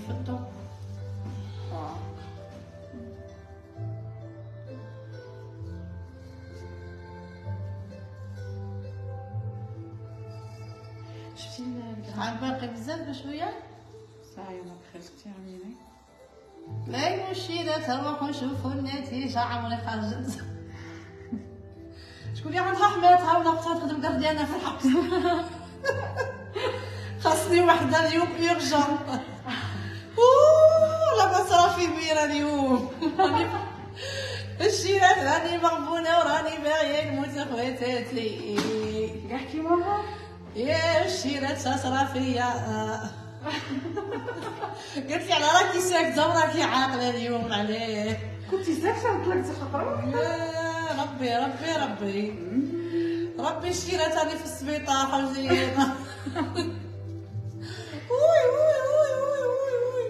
في الضوء. شفتي عاد باقي بزاف بشويه صاي ما بخلتي عميني لا مشيلات نروحو نشوفو النتيجه. عمري خرجت شكون اللي عندها حماتها ولا اختها تخدم كرديانه في الحبس. خاصني وحده اليوم يرجع. لاباس راه في بيره اليوم. الشيرات راني مغبونه وراني باغيه نموت اخواتاتي كاع كيما يا الشيرات صرا فيا. قالت لي على راكي ساكته وراكي عاقله اليوم عليه. كنتي ساكته وطلقتي خطره. يا ربي ربي ربي ربي الشيرات راني في السبيطار حوزينا. وي وي وي وي وي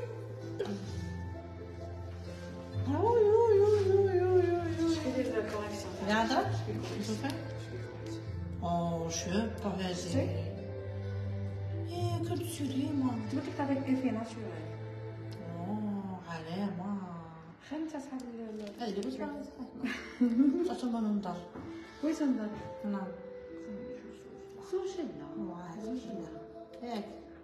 وي وي وي وي وي. شكون اللي دار كوليكسيون قاعده نشوفها. Oh, je sais pas, vas-y. Que tu dis-moi. Tu veux que tu avec effet naturel. Oh, allez, moi. خلي انت صاحب هاي اللي بس بعد. صار ما ننظر. كويس نضر. نعم. سوشينا. هيك.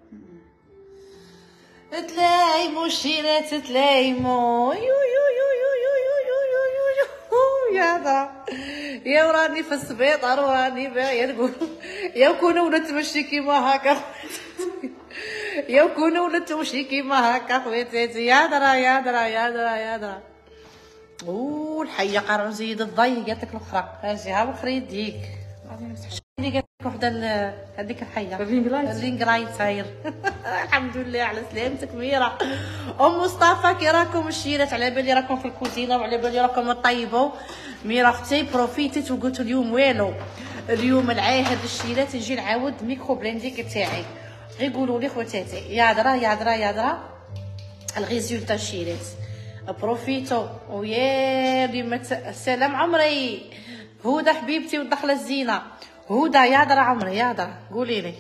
تلايمو الشيرات تلايمو. يو يو يو يو يو يو يو يو يو يا ذا. يا وراني في السبيطار وراني باغيه نقول يا كونوا ولا تمشي كيما هكا. يا كونوا ولا تمشي كيما هكا خواتاتي. يا درا يا درا يا درا يا درا. الحيه قرر نزيد الضي قالت لك الاخرى. اجي ها وخري يديك. اللي قالت لك وحده هذيك الحيه الرينغ لايت هاير. الحمد لله على سلامتك ميرا. ام مصطفى كي راكم الشيرات على بالي راكم في الكوزينه وعلى بالي راكم طيبوا. ميرا اختي بروفيتيت وقلت اليوم والو. اليوم العاهد الشيرات نجي نعاود ميكرو بلينديك تاعي. غير قولوا لي خواتاتي يا درا يا درا يا درا الريزولتا الشيرات. بروفيتو ويا اليوم السلام عمري. هدى حبيبتي والدخله الزينه. هدى يا درا عمري يا درا قولي لي.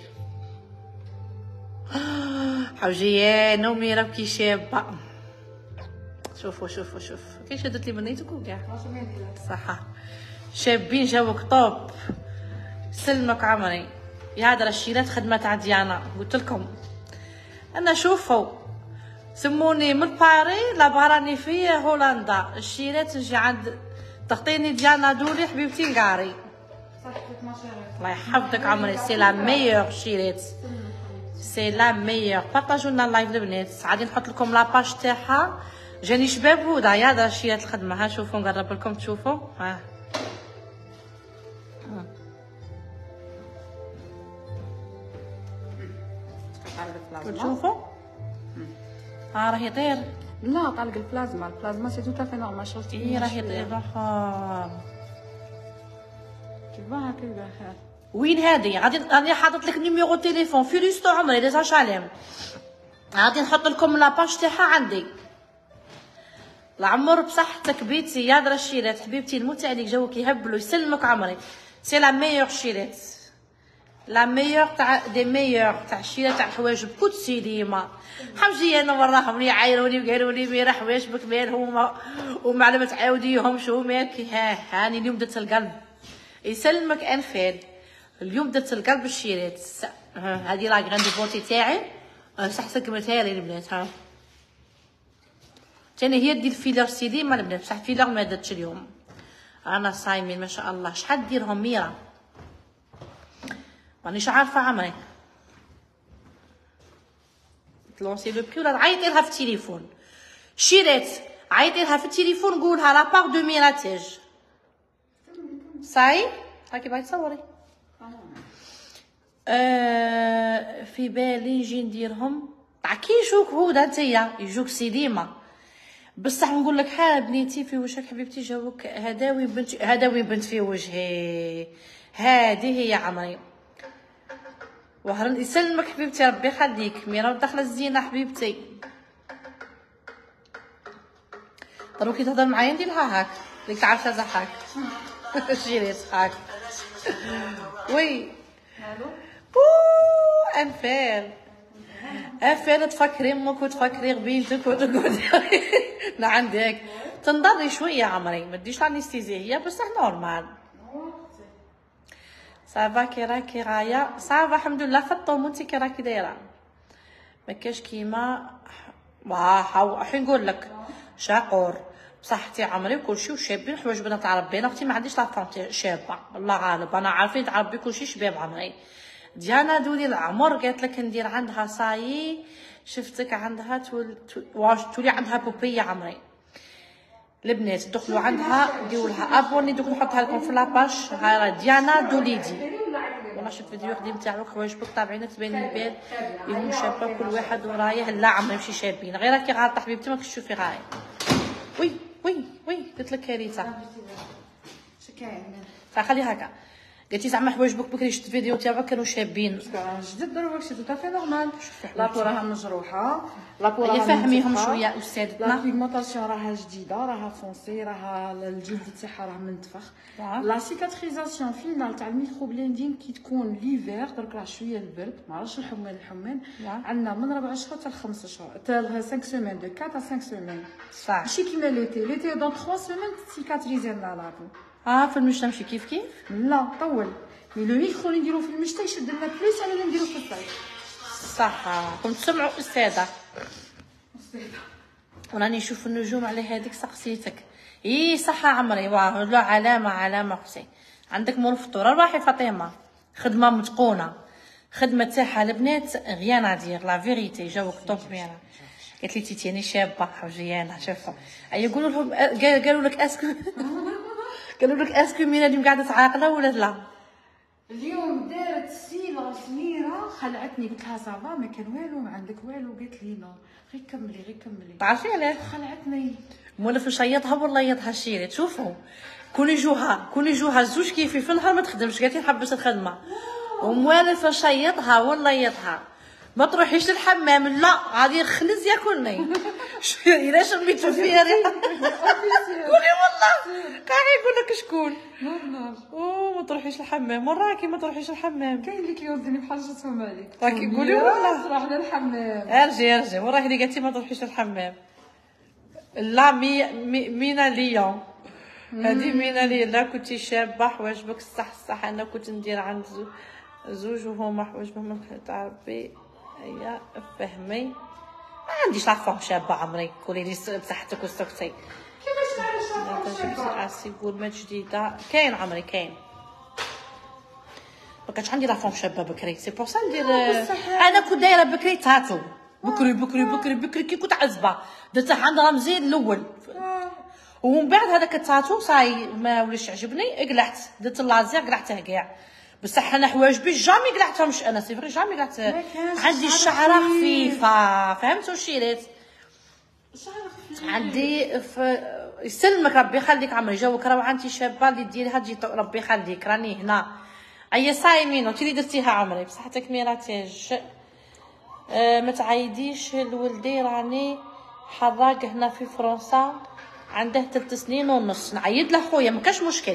حوجيان وميرا كي شابه. شوفوا شوفوا شوفوا كي شدت لي منيتك وكاع صح. شابين جاوك طوب. سلمك عمري. يا درا الشيرات خدمه تاع ديانا قلت لكم انا. شوفوا سموني من باري لا راني في هولندا. الشيرات نجي عند تعطيني ديانا دوري حبيبتي نقاري. صحتك ما شاء الله يحفظك عمري. سي لا ميور شيرات سي لا ميور. بارطاجوا لنا اللايف البنات. غادي نحط لكم لاباج تاعها. جاني شباب هدى يا درا شيرات الخدمه. ها شوفوا نقرب لكم تشوفوا. ها تشوفوا. ها راه يطير. لا طالق البلازما سي تو تافي نورمال. شفتي اي راه يطير. كيفاه كيبدا خير. وين هادي غادي راني حاطط لك نيميرو تليفون في ريستو عمري لي شاليم. غادي نحط لكم لاباج تاعها عندي. العمر بصحتك بيتي يا درا الشيرات حبيبتي نموت عليك. جوك يهبلو يسلمك عمري. سي لا ميور شيرات لا ميور تاع دي ميور تاع الشيرات تاع الحوايج بكوتسي ديما. حوجي انا وراهم يعايروني وقالوا لي ميرا حوايجك مالهم وما على ما تعاوديهم شو مالك. هاني اليوم درت القلب. يسلمك انفال. اليوم درت القلب الشيرات. هذه لا غراندي بوتي تاعي. صحتك مثالي البنات. ها تاني هي دير فيلر سيدي ما البنات بصح فيلر ما درتش اليوم. انا صايمين ما شاء الله. شحال ديرهم ميرا مانيش عارفه عمري. تلونسي لو بكي ولا عيطي لها في التليفون. شيرات عيطي لها في التليفون قولها لا باغ دو ميرا تاج. صاي راكي باغي تصوري. في بالي نجي نديرهم كي يجوك هدى نتيا يجوك سي ديما. بصح نقول لك بنيتي في وجهك حبيبتي جاوك هداوي بنت في وجهي. هذه هي عمري. وهرن يسلمك حبيبتي ربي يخليك. ميرا داخله الزينه حبيبتي. دروكي تهضر معايا ندير لها هاك ديك تعرف هذا هاك. شيريت هاك. وي الو انفال افير تفكري امك وتفكري بنتك وتقعدي عندك تنضري شويه عمري، ما ديش انستيزي هي بصح نورمال. صافا كي راكي غايه صافا الحمد لله في الطوم. وانتي كي راكي دايره؟ ما كاش كيما واه حين نقول لك شاقور بصحتي عمري وكلشي وشابين حوايج بنات عربينا. اختي ما عنديش لافونتي شابه الله غالب، انا عارفين تعربي كلشي شباب عمري. ديانا دولي العمر قالت لك ندير عندها صايي، شفتك عندها تولي عندها بوبيه عمري. البنات دخلوا عندها ديروا لها ابوني، دوك نحطها لكم في لاباج. ها ديانا دوليدي وانا شفت فيديو قديم تاعك حوايجك طابعينك تبين البال يهم شابه كل واحد ورايه. لا عمري ماشي شابين غير راكي غالطه حبيبتي ما كنتش تشوفي غايه. وي قلت لك كارثه. خلي هكا قلتي زعما حوايجك بكري شفت فيديو تاعك كانوا شابين. جدد دروك سي تو في نورمال. لابو راها مجروحه، لابو راها فهميهم شويه استاذتنا. لا بيغمونطاسيون راها جديده، راها فونسي، راها الجلد تاعها راه منتفخ. لا سيكاتريزاسيون فينال تاع الميكرو بليندين كي تكون ليفير درك راه شويه البرد ما عرفتش الحمان عندنا من 4 شهور حتى ل 5 شهور حتى 5 سيمين دو 4 à 5 سيمين. صح ماشي كيما ليتي دون 3 سيمين سيكاتريزي لنا لابو. في المشتى ماشي كيف لا طول مي لو ميكرو اللي نديرو في المشتى يشد لنا بليس على اللي نديرو في الصيف. صح كنت سمعوا استاذه وراني نشوف النجوم على هذيك سقسيتك. صح عمري واه لا علامه اختي عندك مول الفطور. راحي فاطمه خدمه متقونه، خدمه تاعها البنات غيان ادير لا فيريتي جاوك طوب بينا. قالت لي تيتيني شابه حوجيانه شوفوا يقولوا لهم قالوا لك اسكو قالوا لك اسكو مينا اليوم قاعده عاقله ولا لا؟ اليوم دارت سيله سميره خلعتني قلت لها صافا ما كان والو ما عندك والو قالت لي لا غير كملي. تعرفي علاش خلعتني؟ مولف نشيطها ولا يضها شيري. شوفوا كوني جوها زوج كيفي في النهار ما تخدمش قالت لي نحبس الخدمه وموالف نشيطها ولا يضها ما تروحيش للحمام. لا غادي يخلز ياكلني الا شميتو فيا ريحه قولي والله كاع يقول لك شكون ما تروحيش للحمام وراكي ما تروحيش للحمام. كاين اللي كيوزني بحاجتهم عليك راكي قولي والله تروح للحمام. ارجي وراكي اللي قالتي ما تروحيش للحمام. لا مينا ليون هذه مينا لي. لا كنتي شابه حواجبك صح انا كنت ندير عند زوج وهما حواجبهم تعرفي هيا فهمي. ما عنديش لافون شابه عمري قولي لي بصحتك وسكتي. كيفاش تعرفي كورمات جديده كاين عمري كاين. ما كانش عندي لافون شابه بكري سي بور سا ندير. انا كنت دايره بكري تاتو بكري كي كنت عزبه درت عند رمزي الاول ومن بعد هذاك التاتو صاي ما وليش عجبني قلعت درت اللازير قلعته كاع. بصح انا حوايجبي جامي قلعتهمش انا سي فري جامي قلعت. عندي الشعره خفيفه فهمتوا شيريت عندي يسلمك ربي يخليك عمري جاوك روعه انت شابه اللي ديريها تجي ربي يخليك راني هنا. اي صايمين انت اللي درتيها عمري بصحتك ميراتيج. ما تعايديش لولدي راني حراق هنا في فرنسا عنده 3 سنين ونص. نعيد له خويا ما كاش مشكل.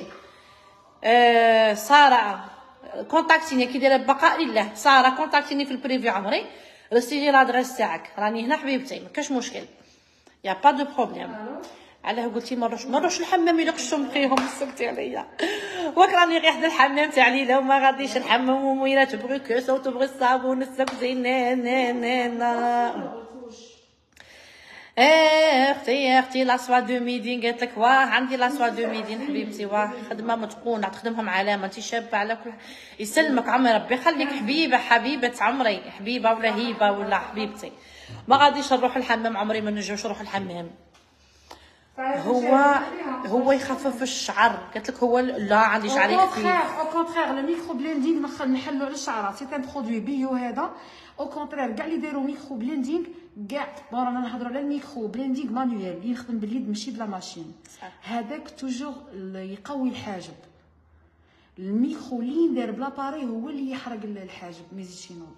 ساره كونتاكتيني كي دايره بقاء لله. ساره كونتاكتيني في البريفي عمري رسلي لادريس تاعك راني هنا حبيبتي ما كاش مشكل يا با دو بروبليم. علاه قلتي ما نروحش الحمام الا قشتم فيهم سكتي عليا واك راني غير حدا الحمام تاع ليلى وما غاديش الحمام وميرا تبغي كاسه وتبغي الصابون السكتي اختي لاسوا دو ميدين قالت لك واه عندي لاسوا دو ميدين حبيبتي واه خدمه متقونه تخدمهم علامه انت شابه على كل يسلمك عمري ربي يخليك حبيبه عمري حبيبه ولا هيبه ولا حبيبتي. ما غاديش نروح الحمام عمري ما نرجعش نروح الحمام. هو يخفف الشعر قالت لك هو لا عندي شعري خفيف. او كونترير لو ميكرو بليندينغ نحلو على الشعرات سي ان برودوي بيو هذا. او كونترير كاع اللي داروا ميكرو بليندينغ كاع رانا نهضروا على الميكرو بليندينغ مانويل اللي يخدم باليد ماشي بلا ماشين. هذاك توجور يقوي الحاجب. الميكرو اللي يدير بلا باري هو اللي يحرق الحاجب ما يزيدش ينوض.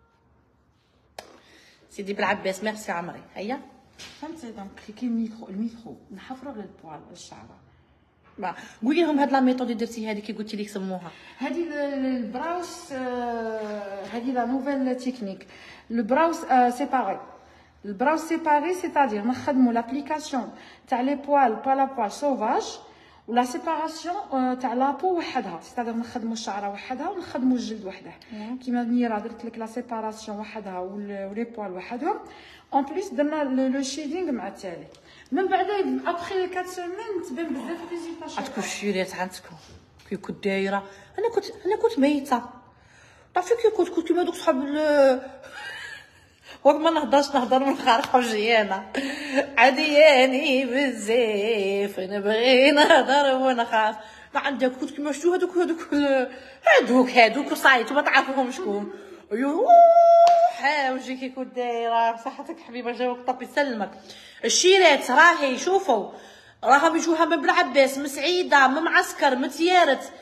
سيدي بالعباس ميرسي عمري. هيا فهمتي دونك كي الميكرو نحفروا على البوال الشعره قولي لهم هاد لا ميثود اللي درتي هذه كي قلتي لي سموها. هذه البراوس، هذه لا نوفيل تكنيك. البراوس سيباري، البراوس سيباري سيتادير نخدموا لابليكاسيون تاع لي بوال با لا بوال سوفاج ولا سيباراسيون تاع لابو وحدها، سيتادير نخدموا الشعره وحدها ونخدموا الجلد وحده. كيما ميرا درت لك لا سيباراسيون وحدها ولي بوال وحدهم. اون بليس درنا لو شيدينغ مع التالي. من بعد ابخي 4 سيمين تبان بزاف ريزولتا. عندكم الشيرات عندكم كي كنت دايره، انا كنت ميته. تعرفي كي كنت كيما دوك صحاب وقت ما نهضر من خارج حجيانه عادياني بزاف نبغي نهضر ونخاف. ما عندك كنت كيما شتو هادوك صايت وما تعرفوهم شكون. ايوا حاوجي كي كنت دايره صحتك حبيبه جاوك طبي يسلمك. الشيرات راهي شوفوا راهم يجوها من بلعباس من سعيده من معسكر من تيارت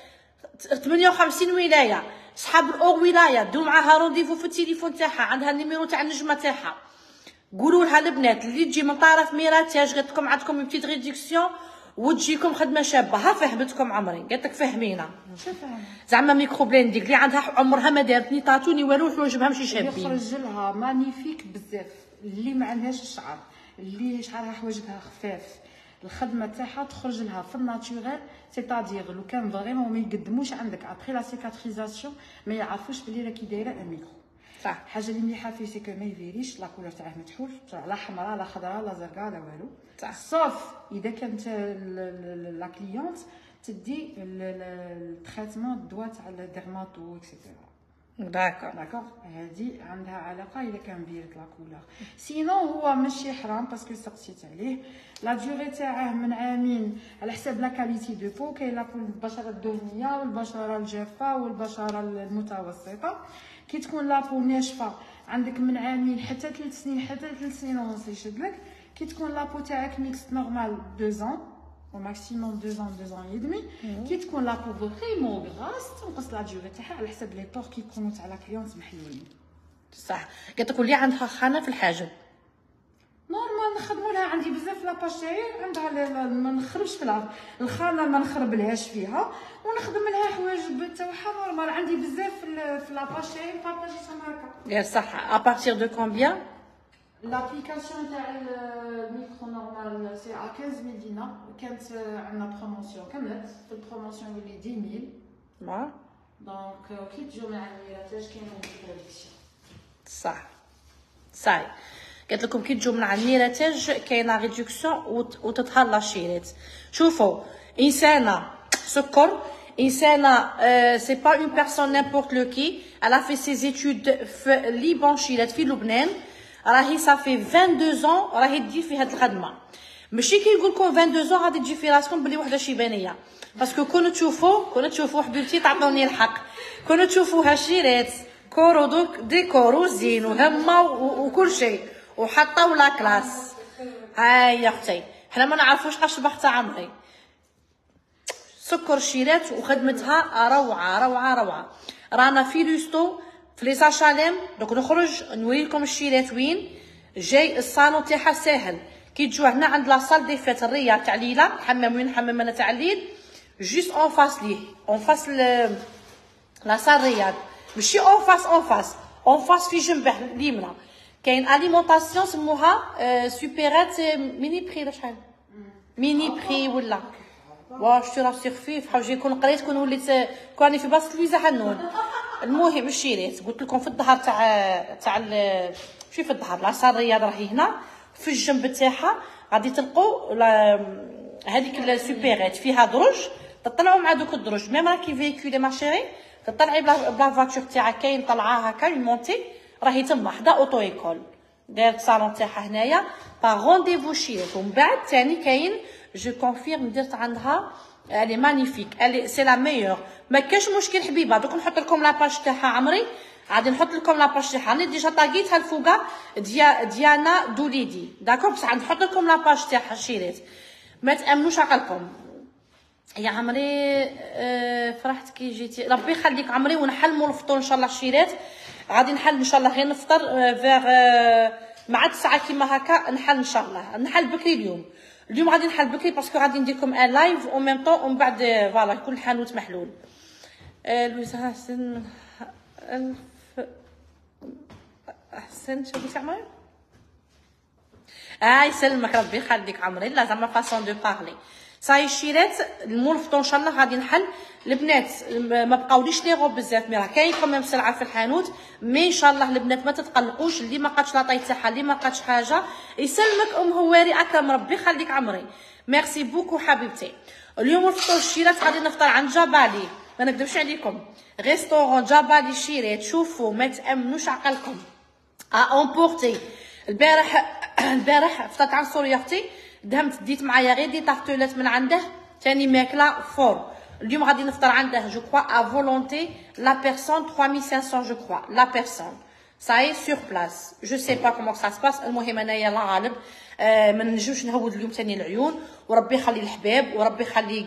58 ولايه. صحاب الاوغ ولايه دو معاها رونديفو في التليفون تاعها، عندها النيميرو تاع النجمه تاعها. قولوا لها البنات اللي تجي من طرف ميراتاج قالت لكم عندكم بتيت ريدكسيون وتجيكم خدمه شابه. ها فهمتكم عمري قالت لك فهمينا زعما ميكرو بليندينغ اللي عندها عمرها ما دارت ني طاتو ني والو حواجبها ماشي شابين. يخرج لها مانيفيك بزاف. اللي ما عندهاش الشعر، اللي شعرها حواجبها خفاف، الخدمه تاعها تخرج لها في الناتوريل. سيتادير لو كان فريمون ما يقدموش عندك ابري لا سيكاتريزاسيون ما يعرفوش بلي راكي دايره ميكرو. صح. الحاجه اللي مليحه فيه سي كو ما يفيريش لا كولور تاعه متحول، لا حمراء لا خضراء لا زرقاء لا والو. صح. صوف اذا كانت لا كليونت تدي التريتمون الدواء تاع الديرماتو اكسيتيرا. داكور هذه عندها علاقه اذا كان بيرت لا كولور. سينو هو ماشي حرام باسكو سقسيت عليه. لا ديوري تاعه من عامين على حساب لا كاليتي دو بو. كاين لا بو البشره الدهنيه والبشره الجافه والبشره المتوسطه. كي تكون لا بو ناشفه عندك من عامين حتى 3 سنين حتى 3 سنين ونص يشد لك. كي تكون لا بو تاعك ميكس نورمال 2 ans au maximum 2 ans 2 ans et demi. كي تكون لا بو فريمون غراس تنقص لا ديوري تاعها على حساب لي بور كي يكونوا تاع لا كليونت محلولين. صح. قالت لك اللي عندها خانه في الحاجب نورمال نخدموا لها. عندي بزاف لاباج تاعي عندها ما نخربش في الخانه ما نخربلهاش فيها ونخدم لها حوايج تاعها نورمال. عندي بزاف في لاباج تاعي بارطاجيتهم هكا. يا صح. ا بارتير دو كومبيان لابليكاسيون تاع الميكرو نورمال سي ا 15000 دينار. كانت عندنا بروموسيون كملت في البروموسيون ولي 10000 دونك كي تجو مع الميراتاج كاين ريدكسيون. صح صاي. قالت لكم كي تجوا من عند ميراتاج كاينه ريدكسيون وتظهر لا شيرات. شوفوا انسانه سكر انسانه سي با اون بيرسون نيمبورت لو كي الا في سي زيتود في ليبان شيرات في لبنان. راهي صافي 22 ans راهي تدير في هاد الخدمه. ماشي كي نقول لكم 22 ans غادي تجي في راسكم بلي وحده شيبانيه. باسكو كون تشوفوا حبيبتي تعطوني الحق كون تشوفوها شيرات كورو دوك ديكورو زين وهمه وكل شيء وحطوا لا كلاس. هاي يا اختي حنا ما نعرفوش قاش بحث عمري. سكر شيرات وخدمتها روعه روعه روعه. رانا في لوستو في لي ساشاليم دوك نخرج نوريكم الشيرات وين جاي. الصالون تاعها ساهل. كي تجوا هنا عند لا صال دي فات الرياض تاع ليلى حمام وين حمام انا تاع الليل جوست اون فاس ليه اون فاس لا صال رياض ماشي اون فاس في جنبه اليمنى. كاين اليمونطاسيون سموها سوبيرات ميني بري ولا شحال ميني بري ولا واش تي راسي خفيف حاجه يكون قريت كون وليت كوني في بلاصه لويزا حنون. المهم الشيرات قلت لكم في الظهر تاع ماشي في الظهر لا صال رياض راهي هنا في الجنب تاعها غادي تلقوا هذيك السوبيرات فيها دروج. تطلعوا مع دوك الدروج ميم راكي فيكولي ما شيري تطلعي بلا فاتور تاعك كاين طلعه هكا المونتي راهي تما حدا اوتو ايكول. دارت الصالون تاعها هنايا با رونديفو شيرات. ومن بعد ثاني كاين جو كونفيرم درت عندها الي مانيفيك الي سي لا ميور. ما كاش مشكل حبيبه. دوك نحط لكم لاباج تاعها عمري غادي نحط لكم لاباج تاعها. راني ديجا طاقيتها الفوقه ديانا دوليدي داكوغ بصح نحط لكم لاباج تاعها شيرات. ما تامنوش عقلكم يا عمري. فرحت كي جيتي ربي يخليك عمري ونحلموا الفطور ان شاء الله. الشيرات غادي نحل ان شاء الله غير نفطر فيغ مع 9 كيما هكا نحل ان شاء الله. نحل بكري اليوم اليوم غادي نحل بكري باسكو غادي ندير لكم ان لايف او ميم طون ومن بعد فوالا يكون الحانوت محلول. لويس حسن الف احسن شو قلتي عمري؟ يسلمك ربي يخليك عمري. لا زعما فاسون دو بارلي صاي الشيرات المول الفطور ان شاء الله غادي نحل. البنات ما بقاوليش لي غوب بزاف، مي راه كاين كمان سلعه في الحانوت، مي ان شاء الله البنات ما تتقلقوش. اللي ما قادش لاطاي تاعها، اللي ما قادش حاجه يسلمك هواري اكرم ربي يخليك عمري. ميرسي بوكو حبيبتي. اليوم الفطور الشيرات غادي نفطر عند جبالي، ما نكذبش عليكم، ريستورون جبالي الشيرات. شوفوا ما تامنوش عقلكم. امبورتي البارح فطرت عند سوريا اختي، دهمت ديت معايا غير دي طافتولات من عنده، تاني ماكله فور. اليوم غادي نفطر عنده جو كوا ا فولونتي لا بيرسون 3500 جو كوا لا بيرسون صاي سور بلاص. جو سي با كومون سا سباس. المهم انايا لا غالب ما نجمش نهود اليوم تاني العيون، وربي يخلي الحباب وربي يخلي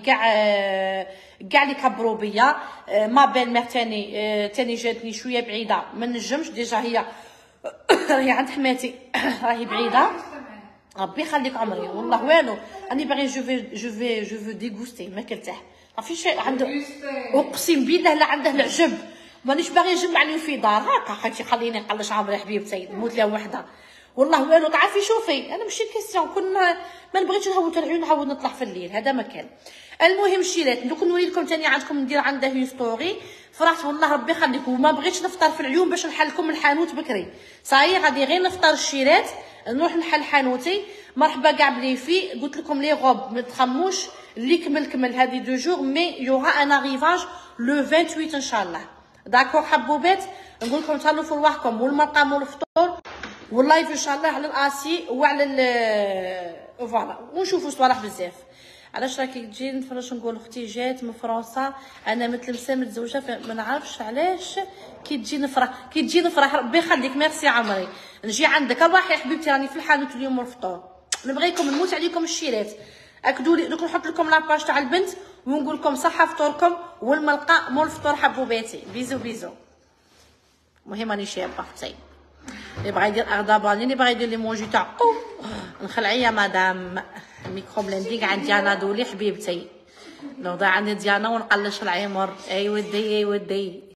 كاع اللي كبروا بيا. ما بين مير تاني جاتني شويه بعيده، ما نجمش ديجا هي راهي عند حماتي راهي بعيده. ربي يخليك عمري والله والو راني باغي جو في ديغوستي ما كرتاح ما فيش عنده. اقسم بالله لا عنده العجب، مانيش باغي نجمعني في دار هكا. خاطي خليني نقلش عمري حبيبتي نموت له وحده والله والو. تعرفي شوفي انا ماشي كيسيون كنا ما نبغيش نهوت العيون نعاود نطلع في الليل، هذا ما كان. المهم شيلات دوك نوري لكم ثاني عندكم ندير عنده هي ستوري. فرحت والله ربي يخليكم، وما بغيتش نفطر في العيون باش نحل لكم الحانوت بكري. صاي غادي غير نفطر الشيرات نروح نحل حانوتي. مرحبا كاع بليفي، قلت لكم لي غوب ما تخموش اللي كمل هذه دو جور، مي يوغا ان اريفاج لو 28 ان شاء الله. داكور حبوبات، نقول لكم تهلاو في رواحكم والمرقم والفطور واللايف ان شاء الله على الاسي وعلى فوالا، ونشوفوا صوالح بزاف. علاش راكي تجي نتفرج نقول اختي جات من فرنسا، انا متلمسه متزوجه ما نعرفش علاش كي تجي نفرح ربي يخليك. ميرسي عمري نجي عندك روحي حبيبتي، راني في الحانوت اليوم الفطور. نبغيكم نموت عليكم الشيرات، اكدوا لي دوك نحط لكم لاباج تاع البنت ونقول لكم صحه فطوركم والملقى مول الفطور حبوباتي. بيزو بيزو. المهم راني شابه اختي، اللي بغا يدير اغداباني، اللي بغا يدير لي مونجي تاع نخلعي يا مدام. الميكرو بلندينغ عند ديانا دولي حبيبتي، نوضع عند ديانا ونقلش العمر. اي ودي اي ودي